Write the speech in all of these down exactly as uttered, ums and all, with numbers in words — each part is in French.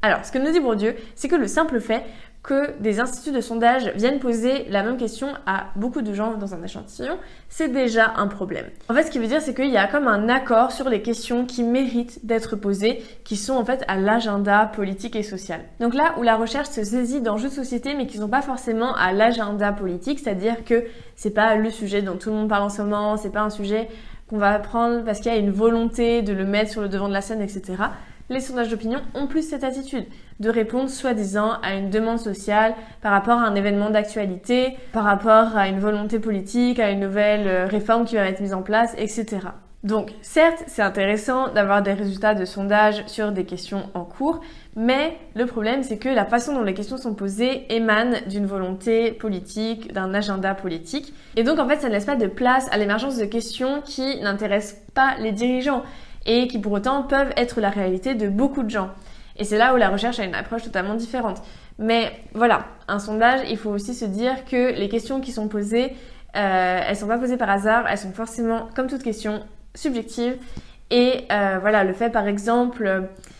Alors, ce que nous dit Bourdieu, c'est que le simple fait que des instituts de sondage viennent poser la même question à beaucoup de gens dans un échantillon, c'est déjà un problème. En fait, ce qui veut dire, c'est qu'il y a comme un accord sur les questions qui méritent d'être posées, qui sont en fait à l'agenda politique et social. Donc là où la recherche se saisit d'enjeux de société, mais qui ne sont pas forcément à l'agenda politique, c'est-à-dire que c'est pas le sujet dont tout le monde parle en ce moment, c'est pas un sujet qu'on va prendre parce qu'il y a une volonté de le mettre sur le devant de la scène, et cetera. Les sondages d'opinion ont plus cette attitude de répondre soi-disant à une demande sociale par rapport à un événement d'actualité, par rapport à une volonté politique, à une nouvelle réforme qui va être mise en place, et cetera. Donc certes, c'est intéressant d'avoir des résultats de sondage sur des questions en cours, mais le problème c'est que la façon dont les questions sont posées émane d'une volonté politique, d'un agenda politique. Et donc en fait, ça ne laisse pas de place à l'émergence de questions qui n'intéressent pas les dirigeants et qui pour autant peuvent être la réalité de beaucoup de gens. Et c'est là où la recherche a une approche totalement différente. Mais voilà, un sondage, il faut aussi se dire que les questions qui sont posées, euh, elles sont pas posées par hasard, elles sont forcément, comme toute question, subjectives. Et euh, voilà, le fait par exemple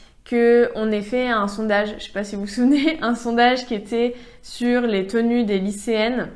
qu'on ait fait un sondage, je sais pas si vous vous souvenez, un sondage qui était sur les tenues des lycéennes.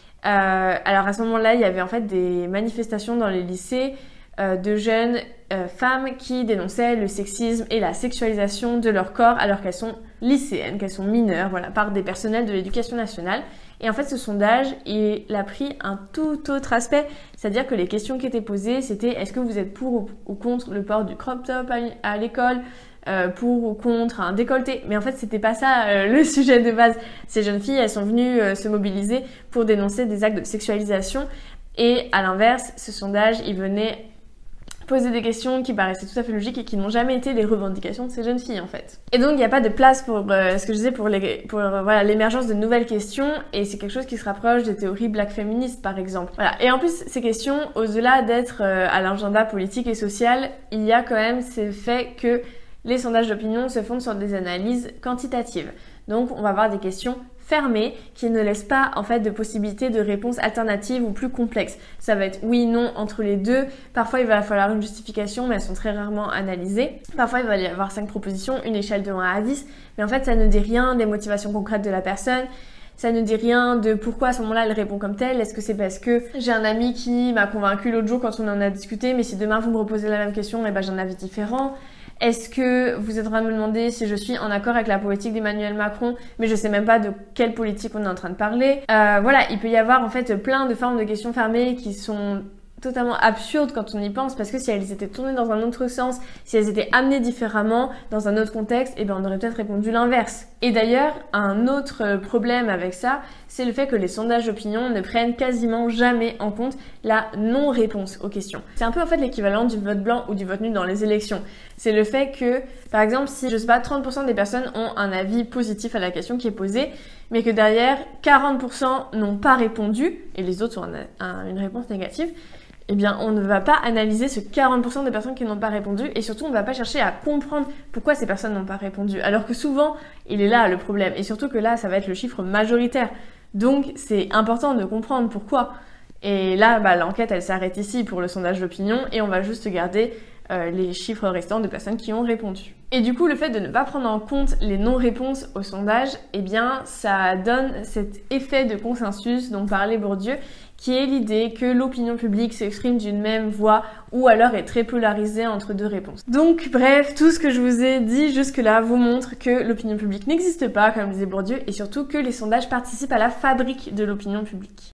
Euh, alors à ce moment-là, il y avait en fait des manifestations dans les lycées euh, de jeunes Euh, femmes qui dénonçaient le sexisme et la sexualisation de leur corps alors qu'elles sont lycéennes, qu'elles sont mineures, voilà, par des personnels de l'éducation nationale. Et en fait, ce sondage, il a pris un tout autre aspect, c'est-à-dire que les questions qui étaient posées, c'était est-ce que vous êtes pour ou, ou contre le port du crop top à, à l'école, euh, pour ou contre un décolleté. Mais en fait, c'était pas ça euh, le sujet de base. Ces jeunes filles, elles sont venues euh, se mobiliser pour dénoncer des actes de sexualisation. Et à l'inverse, ce sondage, il venait poser des questions qui paraissaient tout à fait logiques et qui n'ont jamais été les revendications de ces jeunes filles en fait. Et donc il n'y a pas de place pour euh, ce que je disais pour les, pour euh, voilà, l'émergence de nouvelles questions, et c'est quelque chose qui se rapproche des théories black féministes par exemple. Voilà. Et en plus ces questions, au-delà d'être euh, à l'agenda politique et social, il y a quand même ce fait que les sondages d'opinion se fondent sur des analyses quantitatives. Donc on va avoir des questions fermées qui ne laissent pas en fait de possibilité de réponse alternative ou plus complexe. Ça va être oui, non entre les deux. Parfois il va falloir une justification, mais elles sont très rarement analysées. Parfois il va y avoir cinq propositions, une échelle de un à dix, mais en fait ça ne dit rien des motivations concrètes de la personne. Ça ne dit rien de pourquoi à ce moment-là elle répond comme telle. Est-ce que c'est parce que j'ai un ami qui m'a convaincu l'autre jour quand on en a discuté, mais si demain vous me reposez la même question, eh ben j'ai un avis différent. Est-ce que vous êtes en train de me demander si je suis en accord avec la politique d'Emmanuel Macron, mais je sais même pas de quelle politique on est en train de parler. Euh, voilà, il peut y avoir en fait plein de formes de questions fermées qui sont totalement absurdes quand on y pense, parce que si elles étaient tournées dans un autre sens, si elles étaient amenées différemment, dans un autre contexte, eh ben on aurait peut-être répondu l'inverse. Et d'ailleurs, un autre problème avec ça, c'est le fait que les sondages d'opinion ne prennent quasiment jamais en compte la non-réponse aux questions. C'est un peu en fait l'équivalent du vote blanc ou du vote nul dans les élections. C'est le fait que, par exemple, si, je sais pas, trente pour cent des personnes ont un avis positif à la question qui est posée, mais que derrière, quarante pour cent n'ont pas répondu, et les autres ont un, un, une réponse négative, eh bien, on ne va pas analyser ce quarante pour cent des personnes qui n'ont pas répondu, et surtout, on ne va pas chercher à comprendre pourquoi ces personnes n'ont pas répondu. Alors que souvent, il est là le problème, et surtout que là, ça va être le chiffre majoritaire. Donc, c'est important de comprendre pourquoi. Et là, bah, l'enquête, elle s'arrête ici pour le sondage d'opinion, et on va juste garder euh, les chiffres restants de personnes qui ont répondu. Et du coup, le fait de ne pas prendre en compte les non-réponses au sondage, eh bien, ça donne cet effet de consensus dont parlait Bourdieu, qui est l'idée que l'opinion publique s'exprime d'une même voix ou alors est très polarisée entre deux réponses. Donc bref, tout ce que je vous ai dit jusque-là vous montre que l'opinion publique n'existe pas, comme disait Bourdieu, et surtout que les sondages participent à la fabrique de l'opinion publique.